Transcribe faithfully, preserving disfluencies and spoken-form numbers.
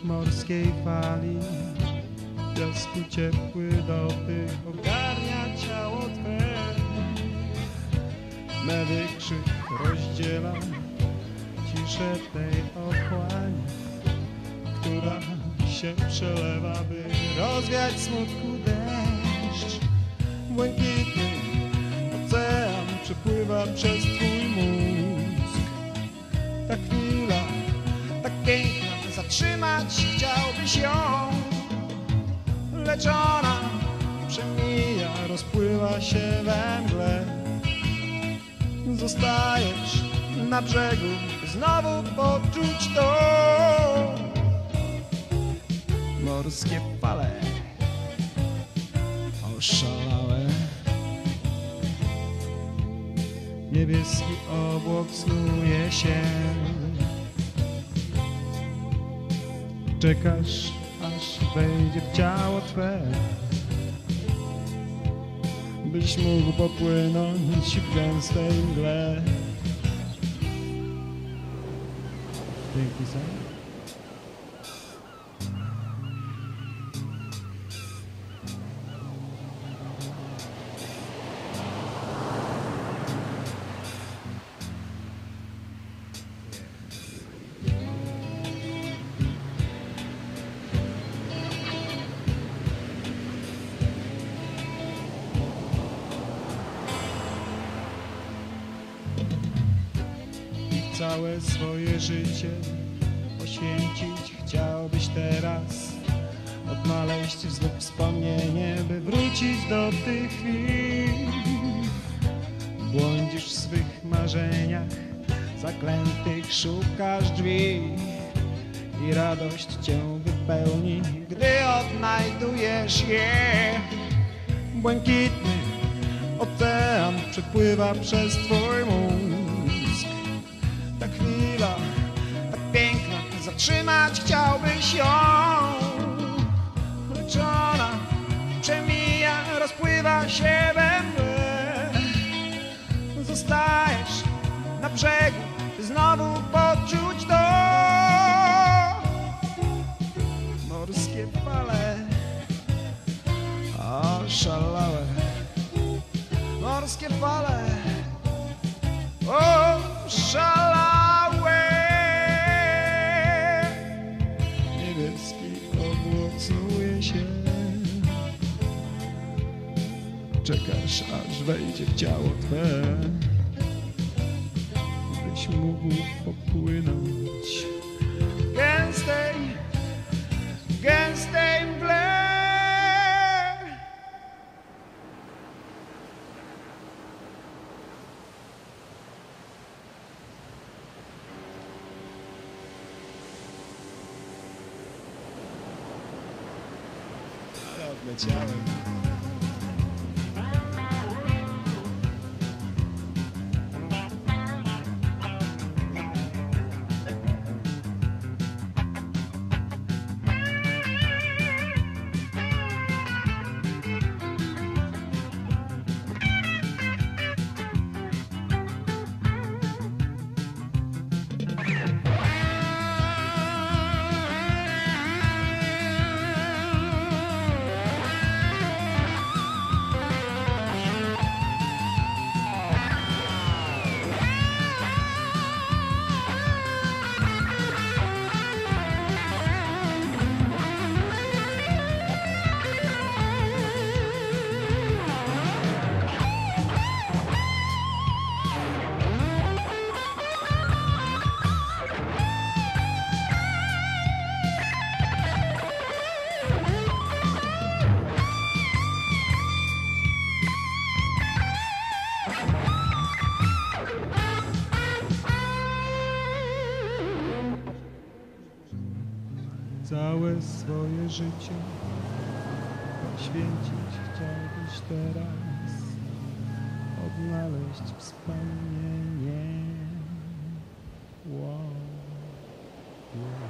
morskiej fali. Piasku ciepły dotyk ogarnia ciało Twe. Mewy krzyk rozdziela ciszę tej otchłani, która się przelewa, by rozwiać smutku deszcz. Błękitny ocean przepływa przez Twój mózg. Ta chwila, tak piękna, zatrzymać chciałbyś ją, lecz ona przemija, rozpływa się we mgle. Zostajesz na brzegu, by znowu poczuć to. Morskie fale oszalałe, niebieski obłok snuje się. Czekasz, aż wejdzie w ciało Twe, byś mógł popłynąć w gęstej mgle. Piękny sam. Całe swoje życie poświęcić chciałbyś teraz, odnaleźć znów wspomnienie, by wrócić do tych chwil. Błądzisz w swych marzeniach zaklętych, szukasz drzwi i radość cię wypełni, gdy odnajdujesz je. Błękitny ocean przepływa przez Twój mózg. Ta chwila, tak piękna, zatrzymać chciałbyś ją, lecz ona przemija, rozpływa się we mgle. Zostajesz na brzegu, by znowu poczuć to. Morskie fale oszalałe, morskie fale oszalałe. Snuje się. Czekasz, aż wejdzie w ciało Twe, byś mógł popłynąć w gęstej, gęstej mgle. Odleciałem. Całe swoje życie poświęcić chciałbyś teraz, odnaleźć wspomnienie. Wow.